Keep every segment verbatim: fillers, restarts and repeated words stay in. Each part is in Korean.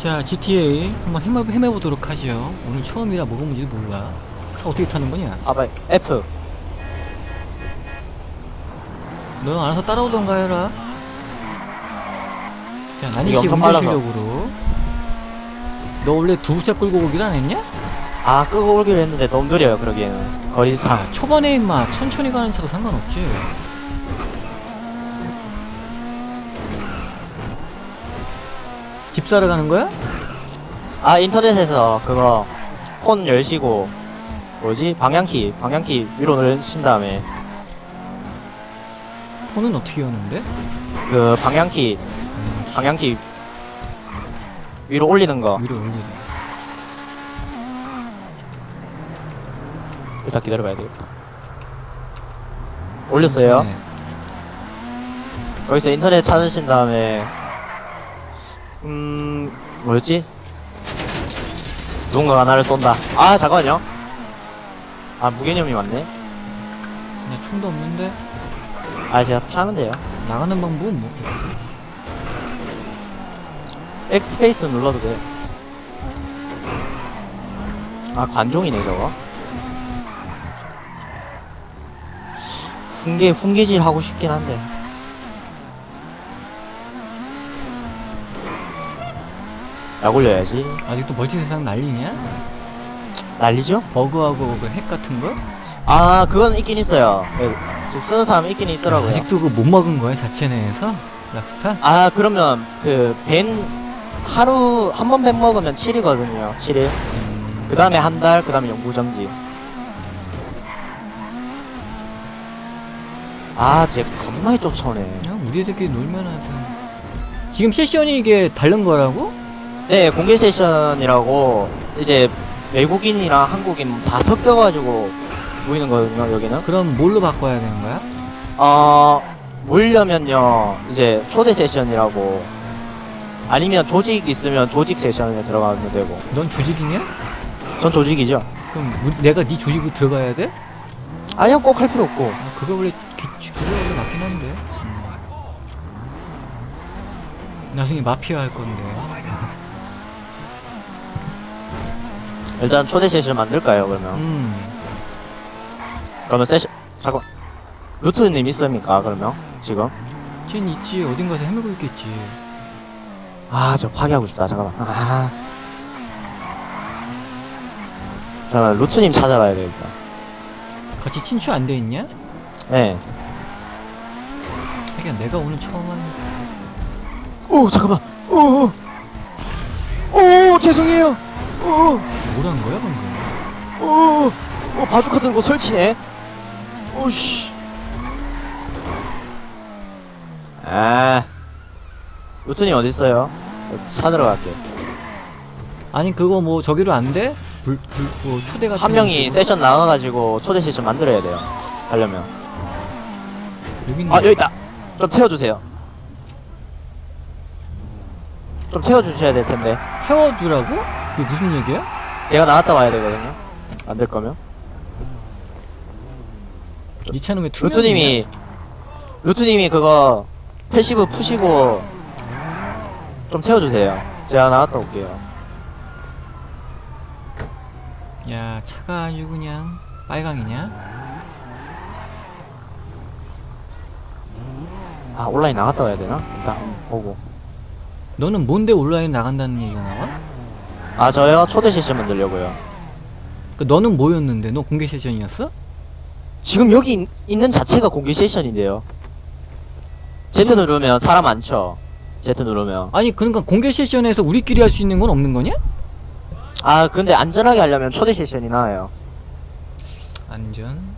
자, 지티에이 한번 헤매, 헤매보도록 하죠. 오늘 처음이라 뭐가 문제도 몰라. 차 어떻게 타는 거냐? 아, 봐, F. 너 알아서 따라오던가 해라. 자, 난이씨 이게 엄청 운전 빨라서. 실력으로. 너 원래 두부차 끌고 오기로 안 했냐? 아, 끄고 오기로 했는데 너무 느려요, 그러기에는. 거리상. 아, 초반에 임마 천천히 가는 차도 상관없지. 집 사러 가는 거야? 아, 인터넷에서 그거 폰 열시고 뭐지? 방향키, 방향키 위로 누르신 다음에 폰은 어떻게 여는데? 그 방향키, 방향키 위로 올리는 거. 위로 올리래. 일단 기다려봐야 되겠다. 올렸어요. 네. 거기서 인터넷 찾으신 다음에 음... 뭐였지? 누군가가 나를 쏜다. 아, 잠깐만요. 아, 무개념이 맞네. 나 총도 없는데? 아, 제가 피하면 돼요. 나가는 방법은 뭐? X스페이스 눌러도 돼. 아, 관종이네 저거. 훈계, 훈계질 하고 싶긴 한데. 약 올려야지. 아직도 멀티 세상 난리냐? 난리죠? 버그하고 그 핵 같은 거? 아, 그건 있긴 있어요. 그, 지금 쓰는 사람 있긴 있더라고요. 아직도 그거 못 먹은 거야, 자체 내에서? 락스타? 아, 그러면 그 벤 하루 한 번 벤 먹으면 칠 일이거든요. 칠 일. 음... 그 다음에 한 달, 그 다음에 영구정지. 아, 쟤 겁나게 쫓아오네. 그냥 우리 애들끼리 놀면 하든. 지금 세션이 이게 다른 거라고? 네, 공개 세션이라고 이제 외국인이랑 한국인 다 섞여가지고 모이는 거거든요, 여기는. 그럼 뭘로 바꿔야 되는 거야? 어, 모이려면요, 이제 초대 세션이라고. 아니면 조직 있으면 조직 세션에 들어가면 되고. 넌 조직이냐? 전 조직이죠. 그럼 우, 내가 네 조직으로 들어가야 돼? 아니요, 꼭 할 필요 없고. 아, 그거 원래 기, 그거 원래 맞긴 한데. 음. 나중에 마피아 할 건데. 일단 초대 세션 만들까요, 그러면? 음. 그러면 세션, 잠깐. 루트님 있습니까, 그러면? 지금? 쟨 있지. 어딘가서 헤매고 있겠지. 아, 저 파괴하고 싶다, 잠깐만. 아. 잠깐만, 루트님 찾아가야 되겠다. 같이 친추 안 돼 있냐? 예. 하긴 내가 오늘 처음 하는. 오, 잠깐만. 오, 오, 죄송해요. 오, 뭐란 거야 방금? 오, 오, 바주카 들고 설치네. 오씨. 아, 루트님 어디 있어요? 찾으러 갈게. 아니 그거 뭐 저기로 안 돼? 불, 불, 뭐 초대 같은 한 명이 식으로? 세션 나가가지고 초대 세션 만들어야 돼요. 하려면. 여기 있네. 아, 여기 있다. 좀 태워주세요. 좀 태워주셔야 될 텐데. 태워주라고? 그게 무슨 얘기야? 제가 나갔다 와야 되거든요. 안 될 거면. 이 차는 왜 투명이냐? 루트님이 루트님이 그거 패시브 푸시고 좀 태워주세요. 제가 나갔다 올게요. 야 차가 아주 그냥 빨강이냐? 아, 온라인 나갔다 와야 되나? 일단 한번 보고. 너는 뭔데 온라인 나간다는 얘기가 나와? 아, 저요? 초대 세션 만들려고요. 그 너는 뭐였는데? 너 공개 세션이었어? 지금 여기 있, 있는 자체가 공개 세션인데요. Z 누르면 사람 많죠? Z 누르면. 아니 그러니까 공개 세션에서 우리끼리 할 수 있는 건 없는 거냐? 아, 근데 안전하게 하려면 초대 세션이 나아요. 안전. 음.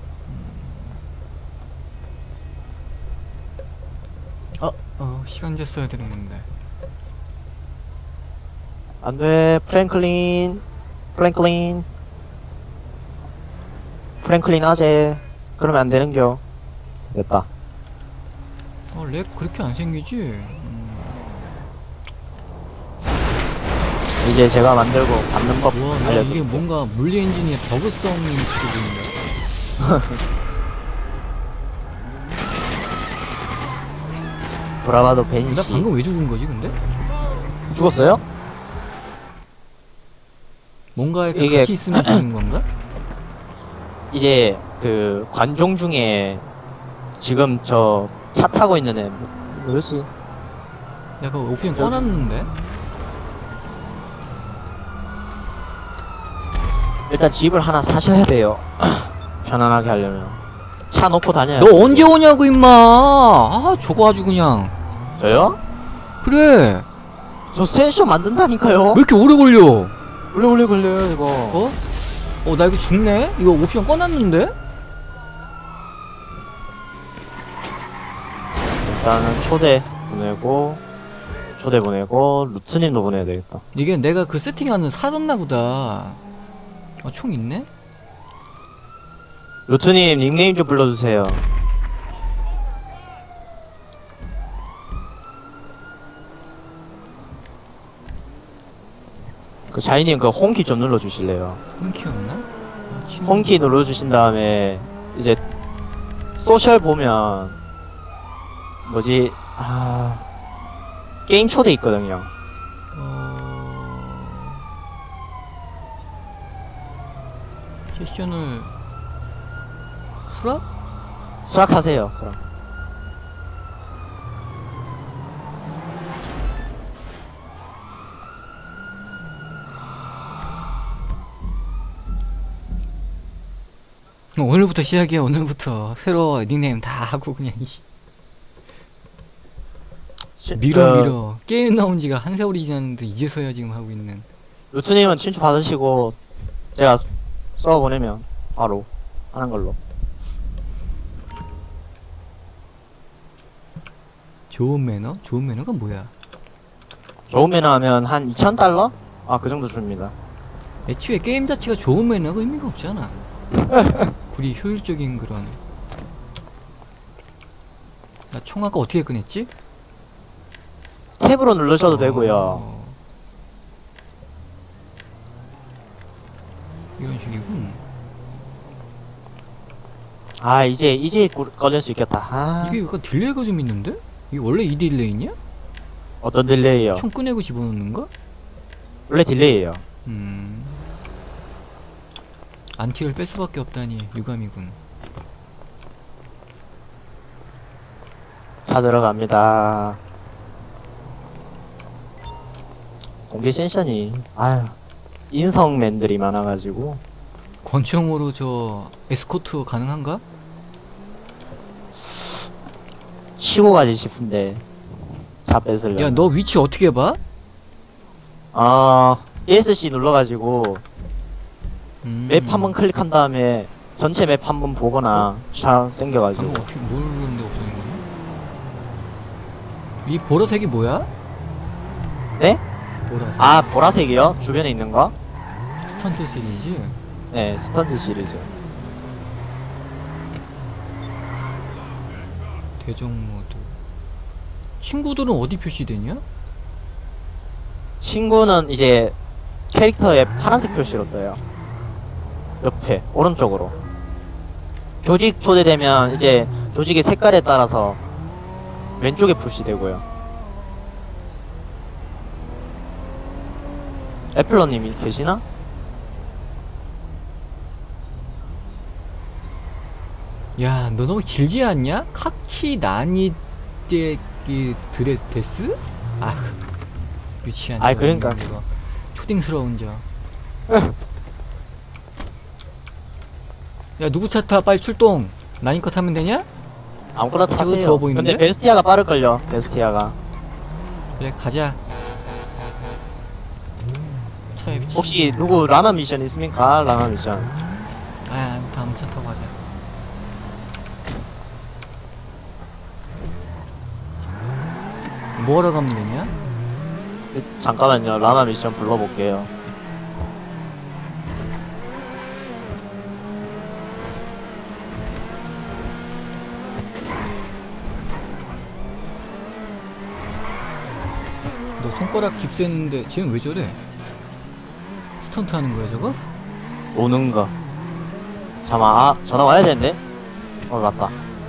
어, 어 시간제 써야 되는 건데. 안돼, 프랭클린. 프랭클린. 프랭클린 아재. 그러면 안 되는겨. 됐다. 어, 렉 그렇게 안 생기지? 음. 이제 제가 만들고 받는 법 우와, 나 이게 알려드릴게요. 뭔가 물리 엔진의 버그성이 느껴지는데. 돌아봐도 나 벤시. 방금 왜 죽은 거지 근데? 죽었어요? 뭔가에 이게- 같이 있으면 되는 건가? 이제 그 관종 중에 지금 저 차 타고 있는 애 뭐- 뭐지? 내가 오피엔 저기- 꺼놨는데? 일단 집을 하나 사셔야 돼요. 편안하게 하려면 차 놓고 다녀야 너 되지. 언제 오냐고 임마. 아 저거 아주 그냥. 저요? 그래 저 센쇼 만든다니까요. 왜 이렇게 오래 걸려? 오래 오래 걸려요 이거. 어? 어 나 이거 죽네? 이거 오피엔 꺼놨는데? 일단은 초대 보내고 초대 보내고 루트님도 보내야 되겠다. 이게 내가 그 세팅하는 사라졌나 보다. 아 총 있네? 루트님 닉네임 좀 불러주세요. 그 자이님 그 홈키 좀 눌러주실래요? 홈키였나? 아, 친구. 홈키 눌러주신 다음에 이제 소셜 보면 뭐지 아 게임 초대 있거든요. 어... 세션을 수락? 수락하세요. 수락. 어, 오늘부터 시작이야. 오늘부터 새로 닉네임 다 하고 그냥 이 시- 밀어 그, 밀어 게임 나온 지가 한 세월이 지났는데 이제서야 지금 하고 있는. 루트님은 친추 받으시고 제가 써 보내면 바로 하는 걸로. 좋은 매너? 좋은 매너가 뭐야? 좋은 매너 하면 한 이천 달러? 아 그 정도 줍니다. 애초에 게임 자체가 좋은 매너가 의미가 없잖아. 구리 효율적인 그런. 나 총 아까 어떻게 꺼냈지? 탭으로 누르셔도 되고요. 어... 이런 식이군. 아 이제 이제 꾸- 꺼낼 수 있겠다. 아 이게 약간 딜레이가 좀 있는데? 이게 원래 이 딜레이냐? 어떤 딜레이요? 총 꺼내고 집어넣는 거? 원래 딜레이예요. 음. 안티를 뺄 수밖에 없다니 유감이군. 찾으러 갑니다. 공개 센션이 아유 인성맨들이 많아가지고 권총으로 저 에스코트 가능한가? 치고 가지 싶은데 다 뺏으려면. 야 너 위치 어떻게 봐? 아 이에스씨 눌러가지고 음. 맵 한번 클릭한 다음에 전체 맵 한번 보거나 샥 땡겨가지고. 방금 어떻게 뭘 누르는데 없어진 거냐? 이 보라색이 뭐야? 네? 보라색. 아 보라색이요? 주변에 있는 거? 스턴트 시리즈. 네 스턴트 시리즈. 대정 모드. 친구들은 어디 표시되냐? 친구는 이제 캐릭터에 파란색 표시로 떠요. 옆에 오른쪽으로. 조직 초대되면 이제 조직의 색깔에 따라서 왼쪽에 표시되고요. 애플러님이 계시나? 야, 너 너무 길지 않냐? 카키 나니데 그 드레 데스? 아, 유치한. 아이, 그러니까. 이거. 초딩스러운 저. 야, 누구 차 타? 빨리 출동. 나니거 타면 되냐? 아무거나 저거 타세요. 좋아 보이는데? 근데 베스티아가 빠를걸요. 베스티아가. 그래, 가자. 차에 미치. 혹시 누구 라마 미션 있습니까? 라마 미션. 아, 다음 차 타고 가자. 뭐하러 가면 되냐? 잠깐만요. 라마 미션 불러볼게요. 너 손가락 깁스했는데 지금 왜 저래? 스턴트 하는 거야 저거? 오는 거. 잠깐만, 아, 전화 와야 되는데? 어, 맞다.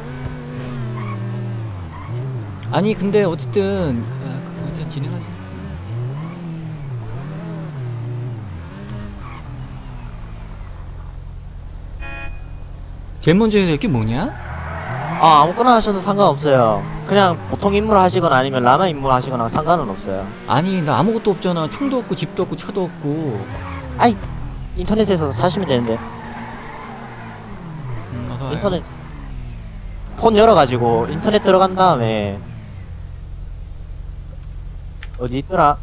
아니 근데 어쨌든 야, 그거 일단 진행하자. 제일 먼저 해야 될 게 뭐냐? 아 아무거나 하셔도 상관없어요. 그냥 보통 인물 하시거나 아니면 라마 인물 하시거나 상관은 없어요. 아니 나 아무것도 없잖아. 총도 없고 집도 없고 차도 없고. 아이 인터넷에서 사시면 되는데. 음, 어서 와요. 인터넷 폰 열어가지고 인터넷 들어간 다음에 어디 있더라?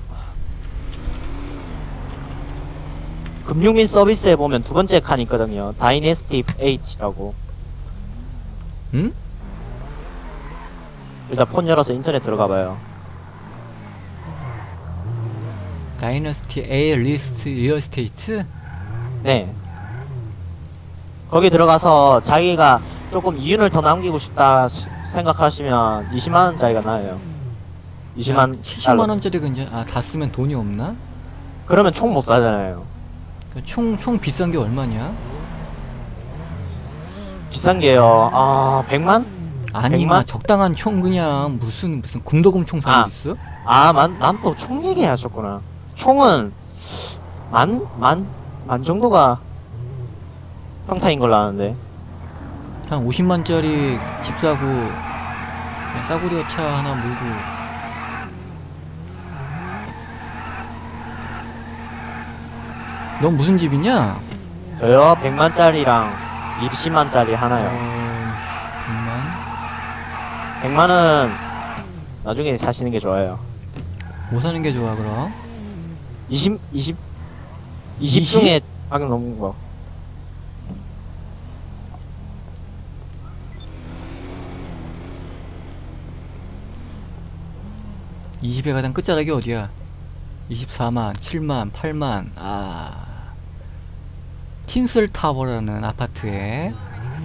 금융 및 서비스에 보면 두 번째 칸 있거든요. 다이내스티 H라고. 응? 일단 폰 열어서 인터넷 들어가봐요. 다이너스티 A 리스트 리얼스테이트? 네. 거기 들어가서 자기가 조금 이윤을 더 남기고 싶다 시- 생각하시면 이십만 원짜리가 나와요. 이십만 칠십만 원짜리가 이제 아 다 쓰면 돈이 없나? 그러면 총 못 사잖아요. 총 총 비싼 게 얼마냐? 비싼 게요. 아, 백만? 아니 백만? 마 적당한 총 그냥 무슨 무슨 군더금 총 사는 아. 게 있어? 아, 만, 난 또 총 얘기하셨구나. 총은 만, 만, 만 정도가 평타인 걸로 아는데. 한 오십만짜리 집 사고 그냥 싸구려 차 하나 몰고 넌 무슨 집이냐? 저요, 백만짜리랑 이십만짜리 하나요. 어... 백만? 백만은 나중에 사시는 게 좋아요. 뭐 사는 게 좋아 그럼? 이십, 이십, 이십 이십? 중에 가격 넘은 거. 이십의 가장 끝자락이 어디야? 이십사만, 칠만, 팔만. 아... 틴슬 타워라는 아파트에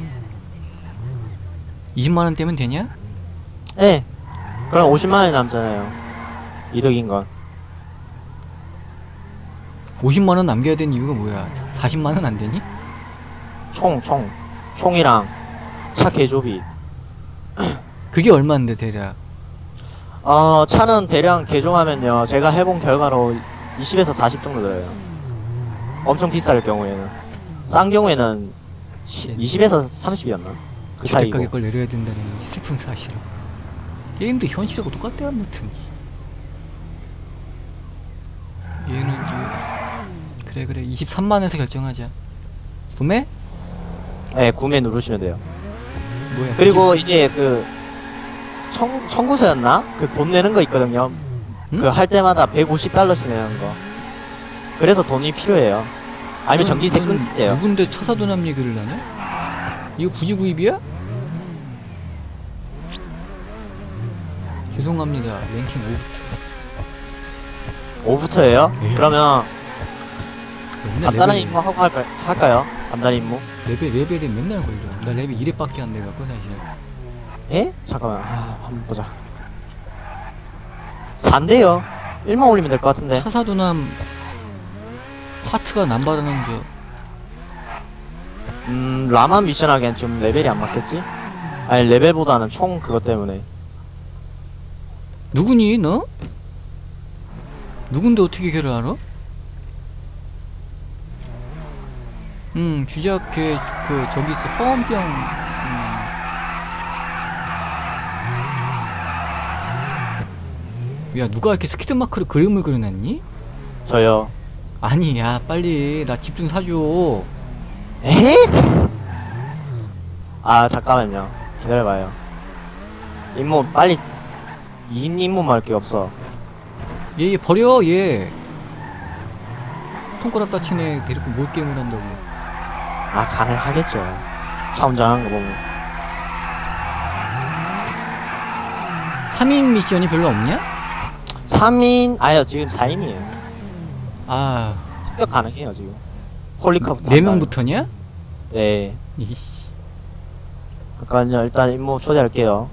이십만 원대면 되냐? 네. 그럼 오십만 원이 남잖아요. 이득인 건. 오십만 원 남겨야 되는 이유가 뭐야? 사십만 원 안 되니? 총, 총. 총이랑 차 개조비. 그게 얼마인데 대략? 어, 차는 대량 개종하면요. 제가 해본 결과로 이십에서 사십 정도 들어요. 엄청 비쌀 경우에는. 싼 경우에는 이십에서 삼십이었나? 그 주택 사이고. 가격을 내려야 된다는 이 슬픈 사실. 게임도 현실하고 똑같대 아무튼. 얘는 이제 그래 그래 이십삼만 원에서 결정하자. 구매? 네, 구매 누르시면 돼요. 뭐야? 그리고 이제 그 청, 청구서였나? 그 돈 내는 거 있거든요. 응? 그 할 때마다 백오십 달러씩 내는 거. 그래서 돈이 필요해요. 아니면 전기세 넌 끊긴대요. 누군데 처사도남 얘기를 하냐? 이거 부지구입이야? 죄송합니다. 랭킹 오부터. 오부터예요? 에이. 그러면 맨날 간단한 레벨이- 임무 하고 할까, 할까요? 간단한 임무? 레벨 레벨이 맨날 걸려. 나 레벨 일회밖에 안 돼갖고 사실. 예? 잠깐만. 아, 한번 보자. 산대요. 일만 올리면 될 것 같은데. 차사도남 하트가 남바르는 저 음, 라마 미션 하기엔 좀 레벨이 안 맞겠지? 아니, 레벨보다는 총 그것 때문에. 누구니 너? 누군데 어떻게 걔를 알아? 음 주작 걔 그 저기 있어 허언병. 음. 야 누가 이렇게 스키드 마크를 그림을 그려놨니? 저요. 아니 야 빨리 나 집 좀 사줘. 에? 아, 잠깐만요. 기다려봐요. 임무 빨리. 이 임무만 할 게 없어. 얘, 얘 버려 얘. 손가락 다친 애 데리고 뭘 게임을 한다고. 아, 가능하겠죠. 차 운전하는 거 보면. 삼 인 미션이 별로 없냐? 삼 인, 아니요, 지금 사 인이에요. 아 습격 가능해요, 지금. 홀리카부터. 네 명부터냐? 네. 이씨. 잠깐만요. 일단 임무 초대할게요.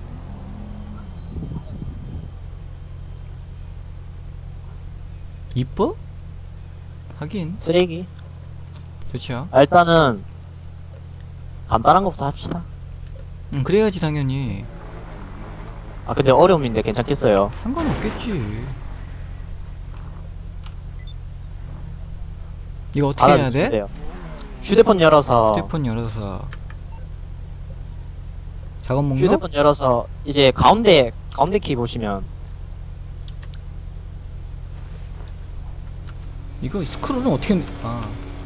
이뻐? 하긴 쓰레기. 좋죠. 아, 일단은 간단한 것부터 합시다. 응 그래야지 당연히. 아, 근데 어려움인데 괜찮겠어요. 상관없겠지. 이거 어떻게 해야 받아주시면 돼? 돼요. 휴대폰 열어서 휴대폰 열어서 작업 목록? 휴대폰 열어서 이제 가운데 가운데 키 보시면 이거 스크롤은 어떻게 했- 아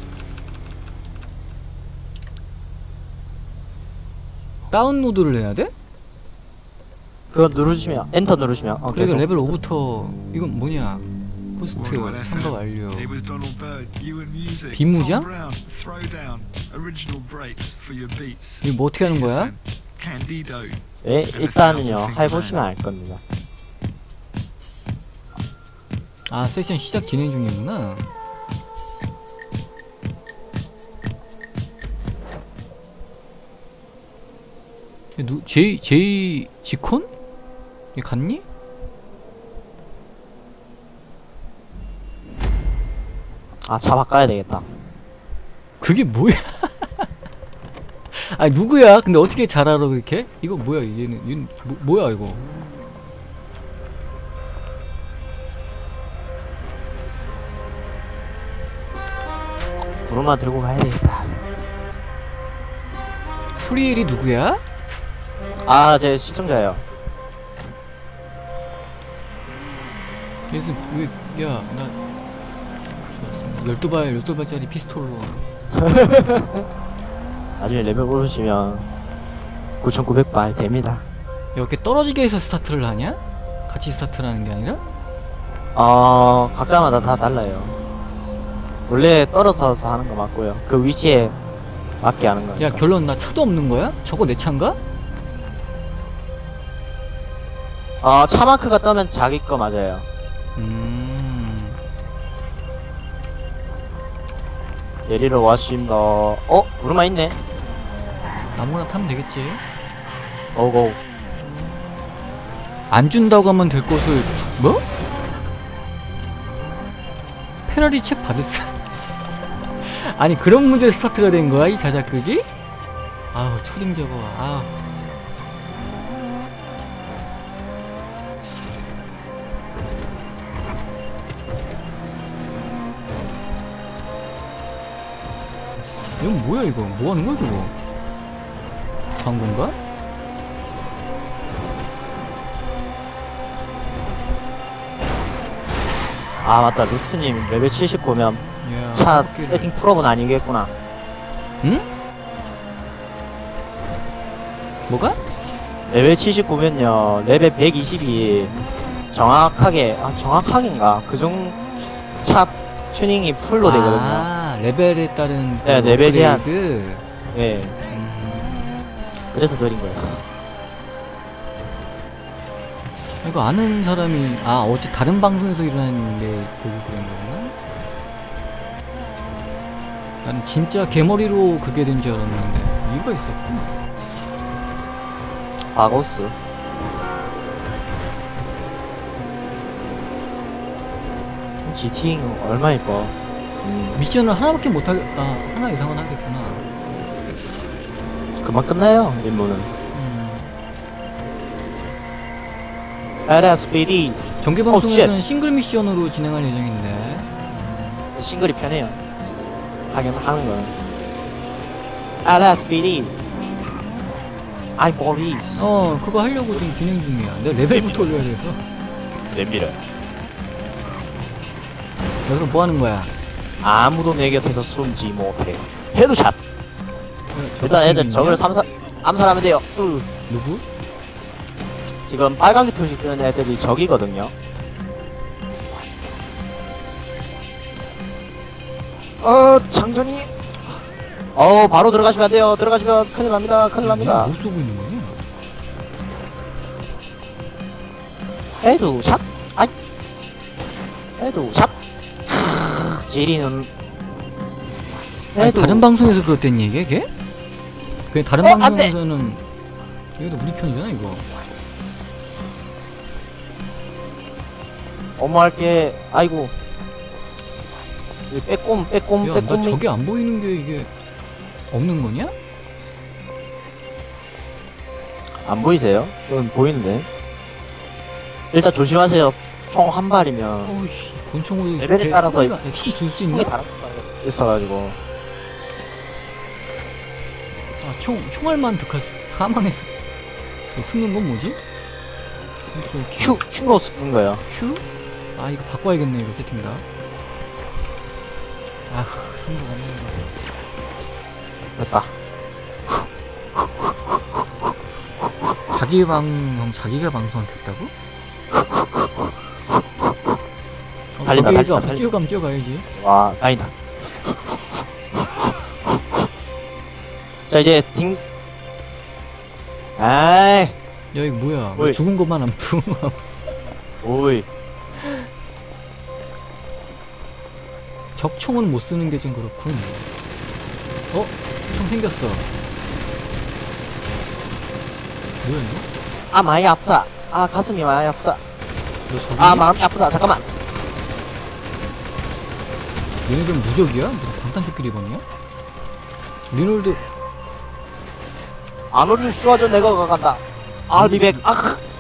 다운로드를 해야 돼? 그거 누르시면 엔터 누르시면 어 그래서 계속 레벨 오부터 이건 뭐냐 포스트 참가 완료 It was Donald Byrd. You and music. 비무장? Tom Brown. Throwdown. Original breaks for your beats. 이거 뭐 어떻게 하는 거야? Candido. 예 일단은요 해보시면 알 겁니다. 아 세션 시작 진행 중이구나. 누 제이 제이 지콘? 얘 갔니? 아 차 바꿔야 되겠다. 그게 뭐야? 아니 누구야? 근데 어떻게 잘 알아 그렇게? 이거 뭐야 얘는 얘는 뭐, 뭐야 이거? 구름만 들고 가야 되겠다. 소리엘이 누구야? 아 제 시청자예요. 그래서 왜야나 좋았어. 열두 발 열두 발짜리 피스톨로 나중에 레벨 오르시면 구천구백 발 됩니다. 이렇게 떨어지게 해서 스타트를 하냐? 같이 스타트를 하는 게 아니라? 어 각자마다 다 달라요. 원래 떨어져서 하는 거 맞고요. 그 위치에 맞게 하는 거니까. 야 결론 나 차도 없는 거야? 저거 내 차인가? 어 차마크가 뜨면 자기 거 맞아요. 음... 내리러 왔습니다. 어 구름아 있네. 아무거나 타면 되겠지. 고고. 안 준다고 하면 될 것을 뭐? 페라리 책 받았어. 아니 그런 문제 스타트가 된 거야 이 자작극이? 아우 초딩 저거. 아우. 이건 뭐야 이거? 뭐 하는 거야 저거? 광고인가? 아 맞다 루츠님 레벨 칠십구면 야, 차 토끼를- 세팅 풀업은 아니겠구나. 응? 뭐가? 레벨 칠십구면요 레벨 백이십이 정확하게 아 정확하게인가 그중 차 튜닝이 풀로 되거든요. 아 레벨에 따른 그 네, 레벨 제한. 업그레이드. 예 음, 그래서 드린 거였어. 이거 아는 사람이 아 어제 다른 방송에서 일어난 게 보고 그런 거구나. 난 진짜 개머리로 그게 된 줄 알았는데 이유가 있었구나. 바고스. 지티잉 얼마 이뻐. 음, 미션을 하나밖에 못 하겠 아 하나 이상은 하겠구나. 금방 끝나요 임무는. 음. 엘에스피디 정규 오, 방송에서는 싱글 미션으로 진행할 예정인데. 싱글이 편해요. 하긴 하는 거는. 엘에스피디 아이 보리스. 어 그거 하려고 지금 진행 중이야. 내가 레벨부터 올려야 돼서. 됩니다. 여기서 뭐 하는 거야? 아무도 내 곁에서 숨지 못해. 헤드샷. 일단 애들 적을 삼사, 암살하면 돼요. 으. 누구? 지금 빨간색 표시 뜨는 애들이 적이거든요. 어 장전이. 어 바로 들어가시면 안 돼요. 들어가시면 큰일 납니다. 큰일 납니다. 뭐 쏘고 있는 거야? 헤드샷. 아이. 헤드샷. 크, 지리는. 아니, 다른 방송에서 그랬던 얘기야, 걔? 그냥 다른 어, 안 돼! 방송에서는 여기도 우리 편이잖아, 이거. 엄마 할게. 아이고. 이 빼꼼 빼꼼 야, 나 빼꼼이. 저게 안 보이는 게 이게 없는 거냐? 안 보이세요? 그건 보이는데. 일단 조심하세요. 총 한 발이면 어이씨, 권총으로 레벨에 따라서 줄수 총이 있나? 다른 거 있어가지고. 아, 총, 총알만 득할 수, 사망했어. 이거 숨는 건 뭐지? 컨트롤 Q. Q, Q로 쓰는 거예요. Q? 아, 이거 바꿔야겠네, 이거 세팅 다. 아, 삼으로 가는 거. 됐다. 자기 방송, 자기가 방송했다고? 어, 달린다, 저기가 달린다, 달린다. 뛰어가면 뛰어가야지. 와, 다행이다. 자, 이제 딩. 아이, 야, 이거 뭐야? 왜 어이. 죽은 것만 안 푸? 오이. 적총은 못 쓰는 게 좀 그렇군. 어? 총 생겼어. 뭐야, 이거? 아, 많이 아프다. 아, 가슴이 많이 아프다. 너 저기? 아, 마음이 아프다. 잠깐만. 얘네들 무적이야? 무슨 방탄조끼리 입었냐? 리놀드 안 올릴 수 하죠. 내가 간다. 알비백. 아,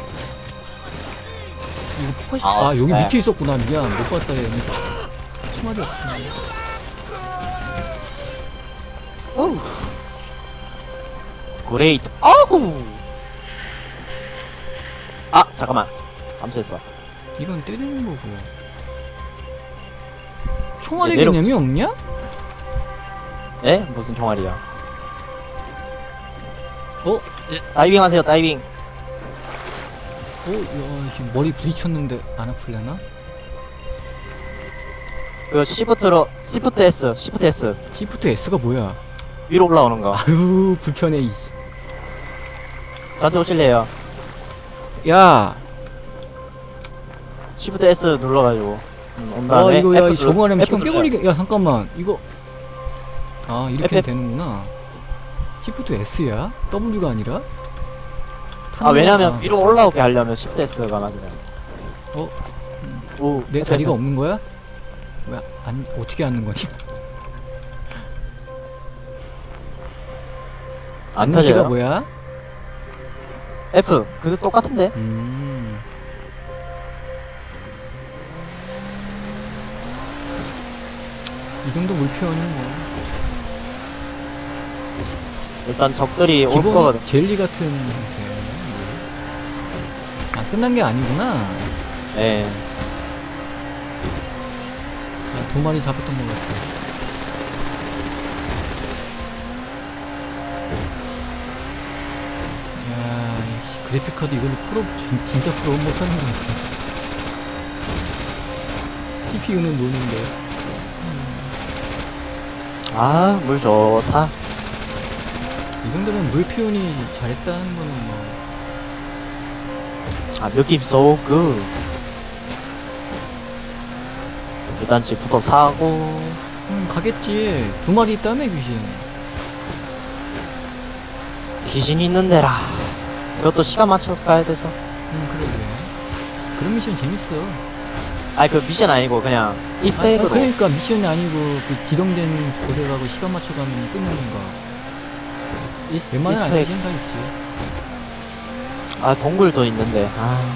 이거 포커시 아, 아, 여기 네. 밑에 있었구나. 미안 못 봤다 얘네. 총알이 없으면 어우. 그레이트. 어후. 아, 잠깐만. 감수했어. 이건 때리는 거고. 총알의 이제 개념이 없냐? 에? 무슨 총알이야? 어? 다이빙 하세요. 다이빙. 어? 야, 지금 머리 부딪혔는데 안 아플려나? 그 시프트로 시프트 S, 시프트 S 시프트 S가 뭐야? 위로 올라오는 거. 아유 불편해. 이. 저한테 오실래요? 야, 시프트 S 눌러가지고 음, 온 아 다음에 이거 야 F 이 저거 하려면 F 시간 눌러요. 깨버리게. 야 잠깐만 이거 아 이렇게 F. 되는구나. 시프트 S야? W가 아니라? 아, 왜냐면 아, 위로 올라오게 하려면 시프트 S가 맞아요. 어? 오, 내 F, 자리가 F. 없는 거야? 왜 안 어떻게 앉는 거지? 안 앉는 키가 터져요? 뭐야? F 그거 똑같은데? 음. 이 정도 물표는 뭐 일단 적들이 올 기본 거거든. 젤리 같은 형태. 아 끝난 게 아니구나. 예. 아, 두 마리 잡았던 것 같아. 야, 이 그래픽 카드 이걸로 프로 진, 진짜 프로 못하는 거 같아. 씨피유는 노는데. 아, 물 좋다. 이 정도면 물 표현이 잘했다는 거는 뭐. 아, 느낌 so good. 일단 집부터 사고. 음, 가겠지. 두 마리 있다며, 귀신. 귀신 있는 데라. 이것도 시간 맞춰서 가야 돼서. 음, 그러게. 그런 미션 재밌어. 아니, 그 미션 아니고 그냥 이스터에그로. 아, 그러니까 미션이 아니고 그 지정된 곳에 가고 시간 맞춰가면 끝내는 거. 이스, 웬만하면 안 이스터에그. 생각 있지. 아, 동굴도 있는데. 아,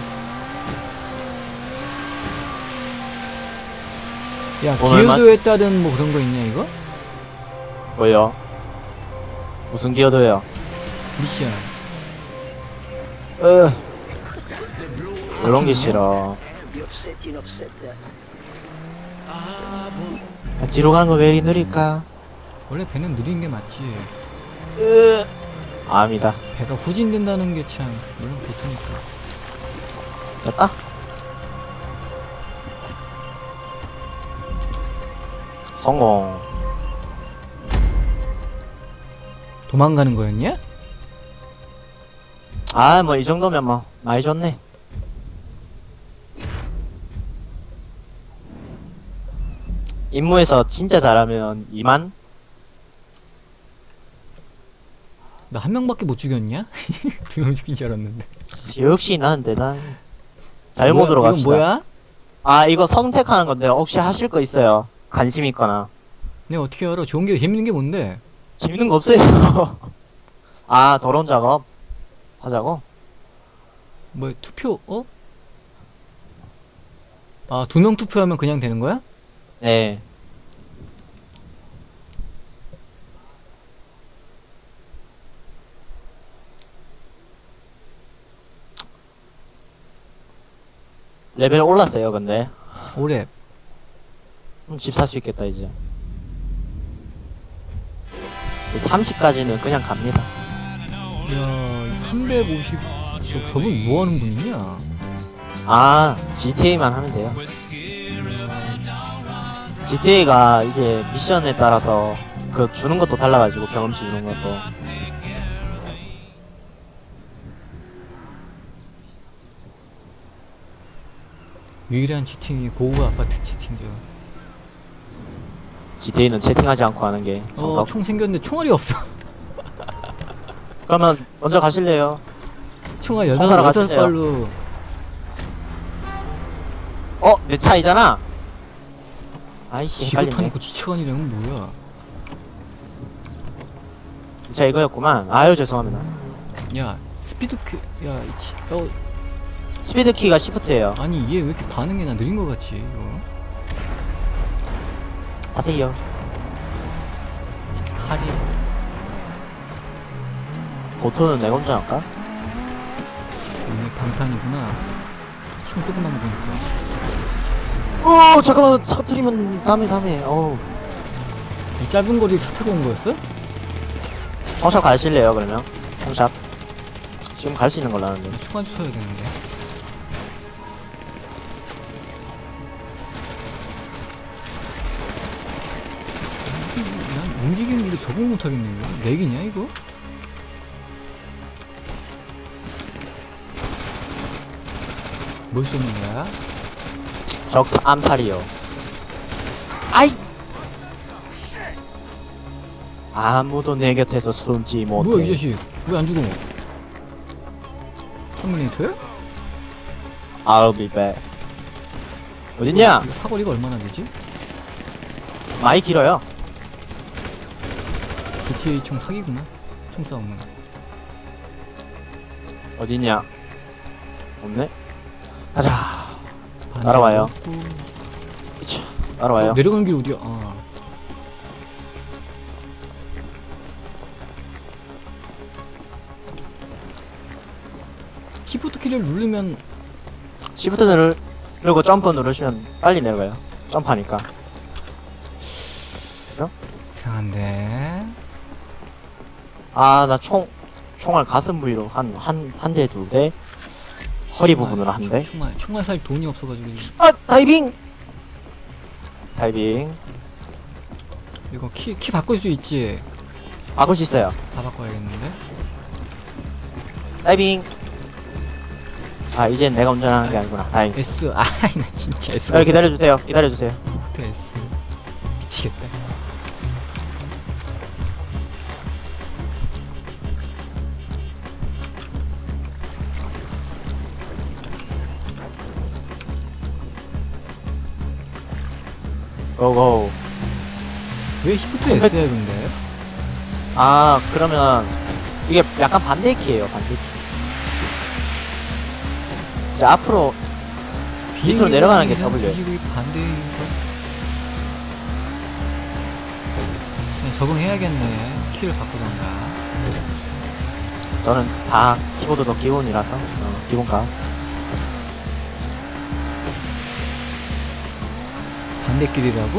야, 오늘만- 기여도에 따른 뭐 그런 거 있냐, 이거? 뭐요? 무슨 기어도요? 미션. 으. 이런 게 싫어. 아, 뒤로 가는 거 왜 이리 느릴까? 원래 배는 느린 게 맞지. 으. 아니다. 배가 후진된다는 게 참, 물론 그렇으니까. 됐다. 성공. 도망가는 거였냐? 아, 뭐 이 정도면 뭐 많이 좋네. 임무에서 진짜 잘하면 이만? 나 한 명밖에 못 죽였냐? 두 명 죽인 줄 알았는데. 역시 난 대단. 잘못 뭐야, 들어갑시다. 이건 뭐야? 아, 이거 선택하는 건데 혹시 하실 거 있어요? 관심 있거나. 내가 어떻게 알아? 좋은 게, 재밌는 게 뭔데? 재밌는 거 없어요. 아, 더러운 작업 하자고? 뭐, 투표, 어? 아, 두 명 투표하면 그냥 되는 거야? 네. 레벨 올랐어요 근데 올해 음, 집 살 수 있겠다 이제. 삼십까지는 그냥 갑니다. 야 삼백오십 저, 저분 뭐하는 분이냐? 아 지티에이만 하면 돼요. 지티에이가 이제 미션에 따라서 그 주는 것도 달라가지고 경험치 주는 것도. 유일한 채팅이 고급 아파트 채팅이죠. 지티에이는 채팅하지 않고 하는 게 어, 정석. 총 생겼는데 총알이 없어. 그러면 먼저 가실래요? 총알 여덟 총사러 여덟 가실래요? 발로. 어? 내 차이잖아? 아이씨 지구탄 헷갈리네. 있고 지체관이라는 건 뭐야? 이 차 이거였구만. 아유 죄송합니다. 야 스피드 크, 야 이치, 어 스피드키가 시프트예요. 아니 얘 왜 이렇게 반응이 나 느린 거 같지? 이거 가세요. 칼이. 보트는 내가 운전할까? 오늘 방탄이구나. 참 조그만 거 보니까. 어 잠깐만 터뜨리면 다음에 다음에 어 이 짧은 거리를 차 타고 온 거였어? 청샵 가실래요 그러면? 청샵 지금 갈 수 있는 걸로 아는데. 총알 주워야겠는데. 난 움직이는 게 적응 못하겠네 이거. 렉이냐 이거? 뭘 쏘는 거야? 적 암살이요. 아이 아무도 내 곁에서 숨지 못해. 뭐야 이 자식 왜 안 죽어? 터미네이터야? I'll be back. 어딨냐? 이거 사거리가 얼마나 되지? 많이 길어요. 지티에이 총 사기구나. 총 싸움은. 어딨냐? 없네? 가자. 따라와요. 그쵸. 따라와요. 어, 내려가는 길 어디야? 아. 키보드 키를 누르면 시프트 누르, 누르고 점프 누르시면 빨리 내려가요. 점프하니까. 이상한데. 아, 나 총, 총알 가슴 부위로 한, 한, 한 대, 두 대. 허리 부분으로 한 대. 총알 총알 살 돈이 없어가지고 아! 다이빙! 다이빙. 이거 키 키 바꿀 수 있지? 바꿀 수 있어요. 다 바꿔야겠는데. 다이빙. 아, 이젠 내가 운전하는 게 아니구나. 다행. S 아이 나 진짜 S. 여기 기다려주세요. 기다려주세요. 부터 S. 미치겠다. 고고. 왜 시프트 삼백 S야 근데? 아, 그러면 이게 약간 반대 키예요. 반대 키. 자, 앞으로 밑으로 내려가는 게 W. 반대. 그냥 적응해야겠네. 키를 바꾸던가. 저는 다 키보드도 기본이라서 어, 기본가. 반대길이라고?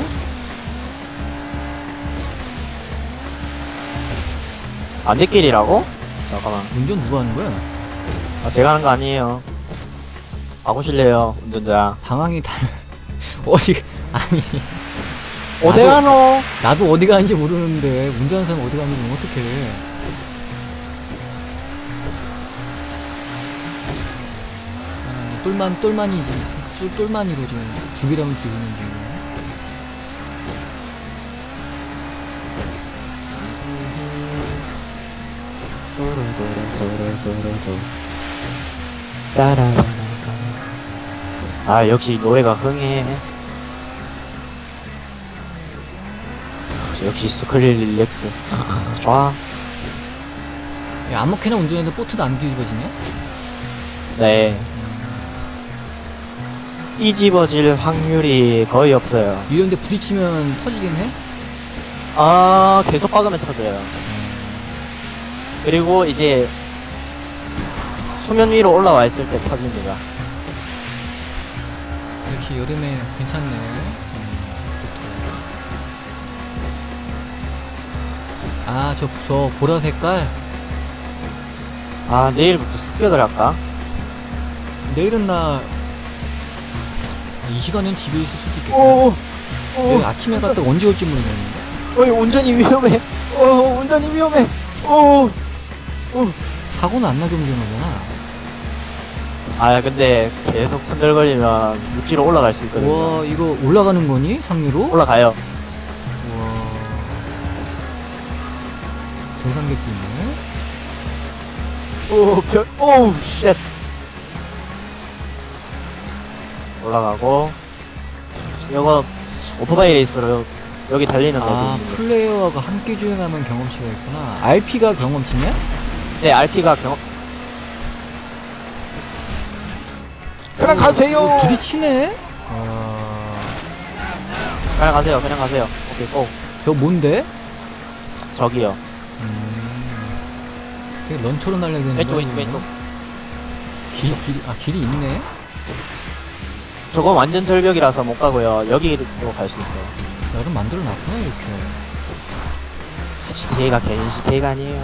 반대길이라고? 잠깐만. 운전 누가 하는 거야? 아, 제가 하는 거 아니에요. 바꾸실래요, 운전자? 방향이 달. 어디 아니. 어디 나도- 가노? 나도 어디 가는지 모르는데 운전하는 사람 어디 가는지 모르면 어떡해. 아, 똘만 똘만이지. 똘- 똘만이로 좀 죽이라면 죽이는 중. 아, 역시 노래가 흥해. 역시 스클릴렉스. 좋아. 야, 아무렇게나 운전해도 보트도 안 뒤집어지냐? 네. 뒤집어질 확률이 거의 없어요. 이런데 부딪히면 터지긴 해? 아, 계속 박으면 터져요. 그리고 이제 수면 위로 올라와 있을 때 터집니다. 역시 여름에 괜찮네. 음, 좋다. 아, 저, 저 보라 색깔. 아, 내일부터 습격을 할까? 내일은 나 이 시간엔 집에 있을 수도 있겠다. 오, 내일 아침에 갔다 언제 올지 모르겠는데. 어이, 운전이 위험해. 어, 운전이 위험해. 오, 오. 사고는 안 나게 운전하잖아. 아, 근데 계속 흔들거리면 육지로 올라갈 수 있거든요. 와, 이거 올라가는 거니? 상류로? 올라가요. 와. 등산객도 있네. 오, 별, 오우, 쉣. 올라가고. 이거 오토바이 레이스로 여기 달리는 아, 애도 있는데. 플레이어가 함께 주행하면 경험치가 있구나. 알피가 경험치냐? 네, 알피가 경험. 그냥 가도 돼요. 부딪히네? 아, 그냥 가세요. 그냥 가세요. 오케이, 고. 저 뭔데? 저기요. 음. 되게 런처로 날려야 되는 왼쪽, 거야, 왼쪽, 왼쪽. 길, 길, 아, 길이 있네? 저건 완전 절벽이라서 못 가고요. 여기로 갈 수 있어요. 나름 만들어 놨구나, 이렇게. 지티에이가 괜히 지티에이가 아니에요.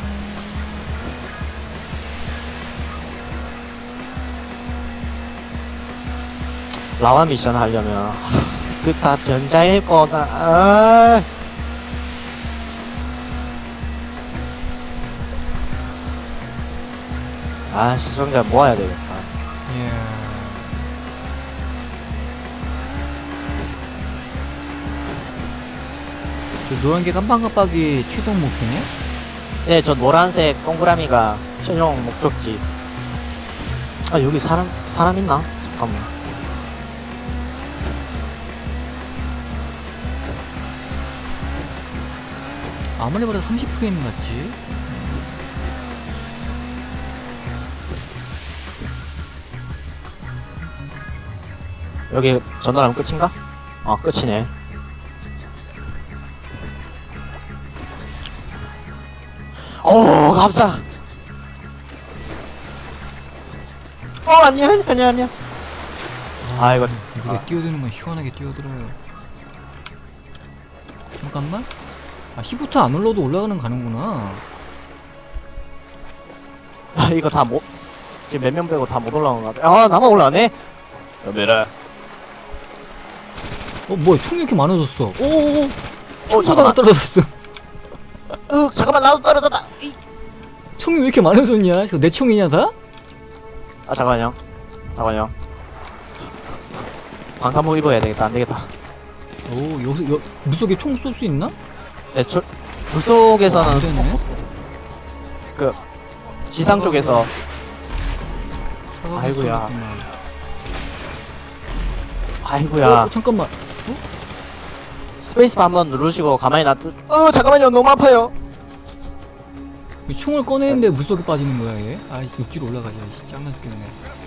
라와 미션 하려면 그 다 전자일 거다. 아. 아, 시청자 모아야 되겠다. 예. 저 노란 게 깜빡깜빡이 최종 목표네? 네, 저 노란색 동그라미가 최종 목적지. 아, 여기 사람 사람 있나? 잠깐만. 아무리 봐도 삼십 프레임 같지? 여기 전달하면 끝인가? 아, 끝이네. 오, 감사. 어, 아니야, 아니야, 아니야, 아니야. 아, 이거 물에 아. 뛰어드는 건 시원하게 뛰어들어요. 잠깐만. 아, 히부터 안 올라도 올라가는 가는구나. 아, 이거 다 못. 지금 몇 명 빼고 다 못 올라온 것 같아. 아, 나만 올라가네. 여배라. 어, 뭐야, 총이 이렇게 많아졌어. 오오오. 어, 총보다가 잠깐만. 떨어졌어. 으, 잠깐만, 나도 떨어졌다. 이. 총이 왜 이렇게 많아졌냐? 이거 내 총이냐, 다? 아, 잠깐만요. 잠깐만요. 방탄복 입어야 되겠다. 안 되겠다. 오, 여기서, 여, 물속에 총 쏠 수 있나? 네, 저, 물속에서는 안 되네. 그 지상 쪽에서 차가운 아이고야. 쏘겠구만. 아이고야. 어, 잠깐만. 스페이스바 한번 누르시고 가만히 놔두. 어, 잠깐만요. 너무 아파요. 이 총을 꺼내는데 물속에 빠지는 거야, 얘? 아, 육지로 올라가자. 씨, 짱나 죽겠네.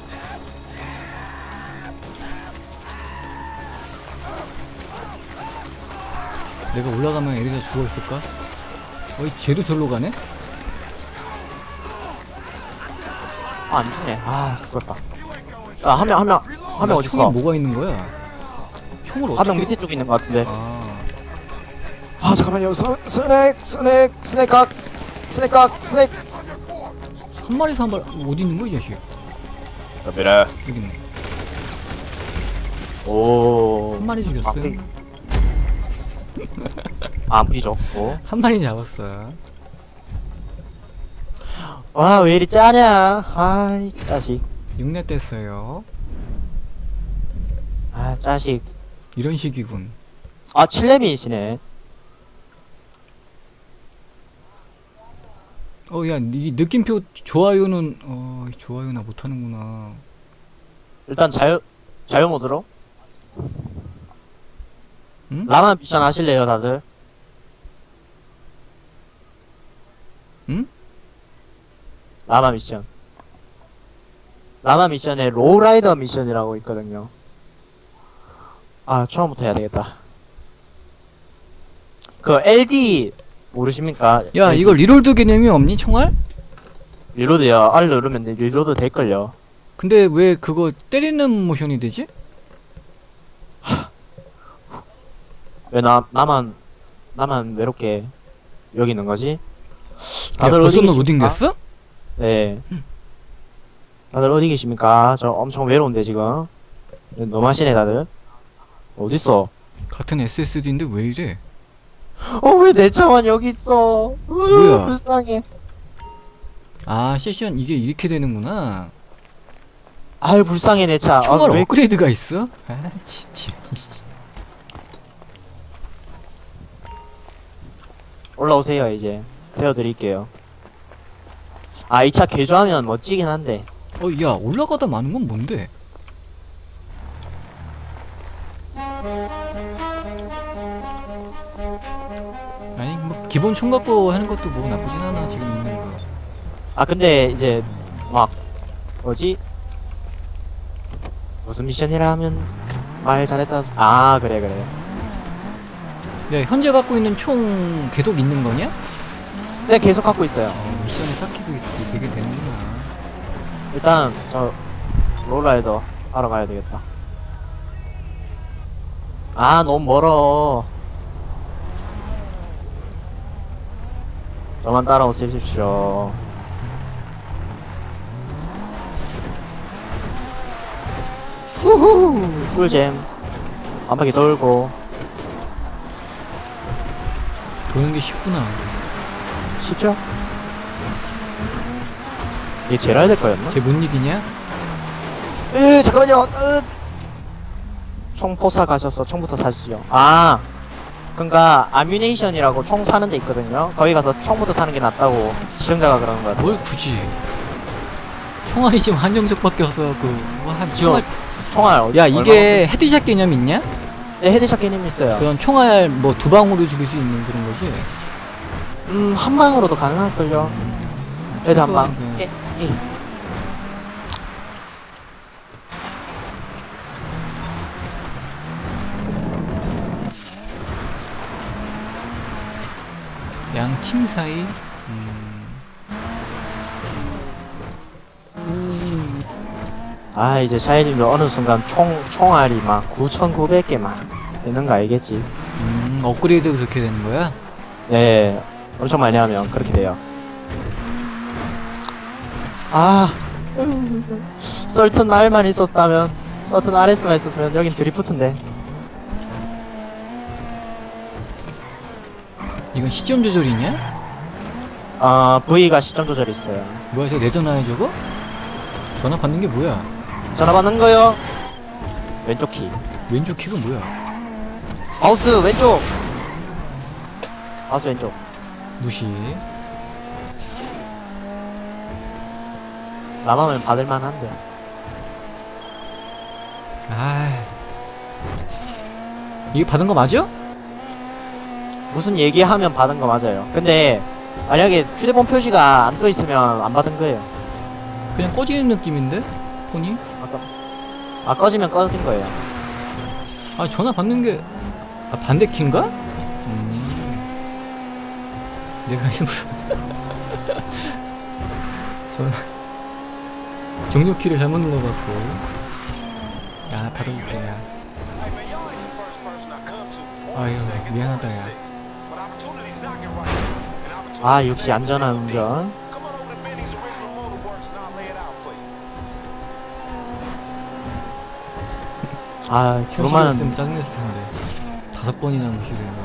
내가 올라가면 애들이 다 죽어있을까? 어이, 쟤도 절로 가네? 아, 안 죽네. 아, 죽었다. 아, 한 명, 한 명, 한 명 야, 어딨어? 총에 뭐가 있는 거야? 총을 어떻게... 한 명 밑에 쪽에 있는 것 같은데. 아, 아, 잠깐만요. 스, 스낵, 스낵, 스낵 각, 스낵 각, 스낵. 한 마리에서 한 발, 어디 있는 거야, 이 자식? 여배라. 여기 있네. 오. 한 마리 죽였어. 아무리, 아무리 좋고. 한 마리 잡았어. 와, 왜 이리 짜냐? 아이, 짜식. 육렙 뗐어요. 아, 짜식. 이런 식이군. 아, 칠 렙이시네. 어, 야, 이 느낌표 좋아요는, 어, 좋아요나 못하는구나. 일단 자유, 자유 모드로. 응? 라마 미션 하실래요, 다들? 응? 라마 미션. 라마 미션에 로우라이더 미션이라고 있거든요. 아, 처음부터 해야 되겠다. 그 엘디 모르십니까? 야, 엘디. 이거 리롤드 개념이 없니, 총알? 리로드요. R 누르면 리로드 될걸요. 근데 왜 그거 때리는 모션이 되지? 왜 나 나만 나만 외롭게 여기 있는 거지? 다들 다들 어디 벌써 너 계십니까? 로딩 됐어? 네. 다들 어디 계십니까? 저 엄청 외로운데 지금. 너무하시네 다들. 어딨어? 같은 에스에스디인데 왜 이래? 어 왜 내 차만 여기 있어? 뭐야? 으, 불쌍해. 아 세션 이게 이렇게 되는구나. 아유 불쌍해 내 차. 총알 아, 왜 업그레이드가 있어? 아 진짜. 올라오세요 이제. 태워드릴게요. 아 이 차 개조하면 멋지긴 한데. 어야 올라가다 마는 건 뭔데? 아니 뭐 기본 총 갖고 하는 것도 뭐 나쁘진 않아 지금 있는 거. 아 근데 이제 막 뭐지? 무슨 미션이라 하면 말 잘했다. 아 그래 그래. 야 현재 갖고 있는 총 계속 있는 거냐? 네 계속 갖고 있어요. 어, 미션이 딱히 그게 되게 되는구나. 일단 저 롤라이더 하러 가야 되겠다. 아 너무 멀어. 저만 따라오십시오. 우후 꿀잼 한 바퀴 돌고. 도는 게 쉽구나. 쉽죠? 이게 제라야 될 거였나? 쟤 못 이기냐? 으 잠깐만요. 으 총포사 가셨어. 총부터 사시죠. 아 그니까 아뮤네이션이라고 총 사는 데 있거든요. 거기 가서 총부터 사는 게 낫다고 시청자가 그러는 거야. 뭘 굳이? 총알이 지금 한정적밖에 없어갖고 뭐한 지금 총알. 총알 어디 야 얼마나 이게 있어? 헤드샷 개념 있냐? 네 헤드샷 개념 있어요. 그런 총알 뭐 두 방으로 죽일 수 있는 그런 거지? 음 한 방으로도 가능할걸요. 그래도 한 방. 최소한 그- 예, 예. 양 팀 사이. 음, 아 이제 샤이님도 어느 순간 총 총알이 막 구천구백 개만 되는 거 알겠지? 음 업그레이드 그렇게 되는 거야? 네 엄청 많이 하면 그렇게 돼요. 아 썰튼 R만 있었다면 썰튼 알에스만 있었으면 여긴 드리프트인데. 이건 시점 조절이냐? 어 V가 시점 조절 있어요. 뭐야 저거 내 전화야 저거? 전화 받는 게 뭐야? 전화 받는 거요. 왼쪽 키. 왼쪽 키가 뭐야? 마우스 왼쪽. 마우스 왼쪽. 무시. 남하면 받을만 한데. 아 이게 받은 거 맞아? 무슨 얘기하면 받은 거 맞아요. 근데 만약에 휴대폰 표시가 안 떠 있으면 안 받은 거예요. 그냥 꺼지는 느낌인데? 폰이? 아까 아 꺼지면 꺼진 거예요. 아 전화 받는 게 아 반대 키인가? 음 내가 이제 무슨 전화 종료 키를 잘못 눌러갖고 야 받아줄게 야 아유 미안하다 야 아 역시 안전한 운전. 아 주로만은 주로만은 짜증냈을 텐데 다섯 번이나 무시를 해서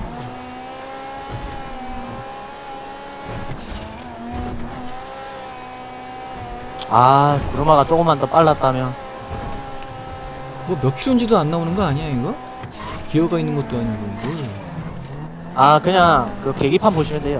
아 구르마가 조금만 더 빨랐다면. 뭐 몇 킬로인지도 안 나오는 거 아니야 이거? 기어가 있는 것도 아니고 뭘 아 그냥 그 계기판 보시면 돼요.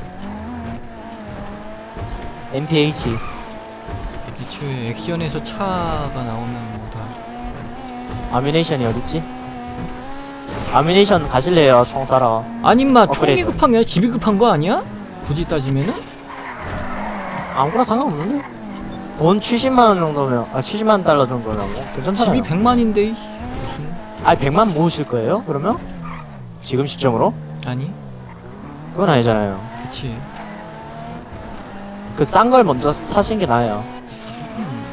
엠피에이치. 애초에 액션에서 차가 나오면 뭐다 아뮤네이션이 어딨지? 아뮤네이션 가실래요? 총 사러. 아니 인마 총이 업그레이드. 급한 게 아니라 집이 급한 거 아니야? 굳이 따지면은? 아무거나 상관없는데? 돈 칠십만 원 정도면, 아 칠십만 달러 정도면 뭐 괜찮잖아요. 집이 백만인데 이 무슨 아니 백만 모으실 거예요? 그러면? 지금 시점으로? 아니 그건 아니잖아요. 그치 그 싼 걸 먼저 사시는 게 나아요.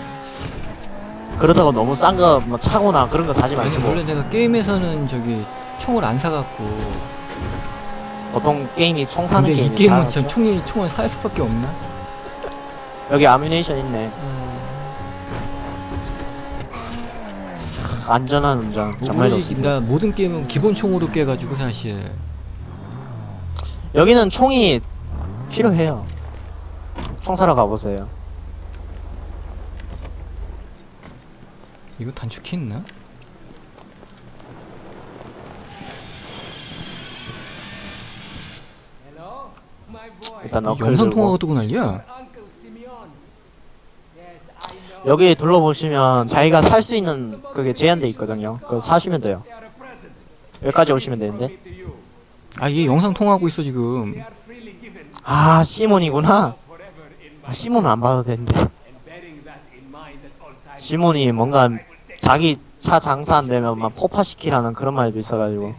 그러다가 너무 싼 거 뭐 차거나 그런 거 사지 아니 마시고. 원래 내가 게임에서는 저기 총을 안 사갖고. 보통 게임이 총 사는 근데 이 게임이 게임은 잘 참 하죠? 총이 총을 살 수밖에 없나? 여기 아뮤네이션 있네. 안전한 운전 정말 모르지, 좋습니다. 나 모든 게임은 기본 총으로 깨가지고 사실. 여기는 총이 필요해요. 총 사러 가보세요. 이거 단축키 있나? 일단 이 너클 영상 들고 통화가 뜨고 난리야. 여기 둘러보시면 자기가 살 수 있는 그게 제한돼 있거든요. 그거 사시면 돼요. 여기까지 오시면 되는데. 아, 얘 영상 통화하고 있어 지금. 아 시몬이구나. 아, 시몬은 안 봐도 되는데. 시몬이 뭔가 자기 차 장사 안 되면 막 폭파시키라는 그런 말도 있어가지고.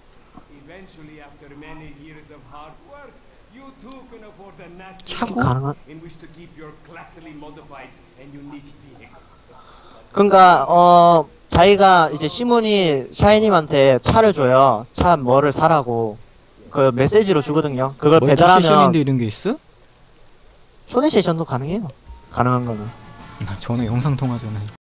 스킵 가능한? 그러니까 어 자기가 이제 시몬이 샤이님한테 차를 줘요. 차 뭐를 사라고 그 메시지로 주거든요. 그걸 배달하면 세션인데 이런 게 있어? 쇼네이션도 가능해요. 가능한 거는. 아, 전에 영상 통화잖아.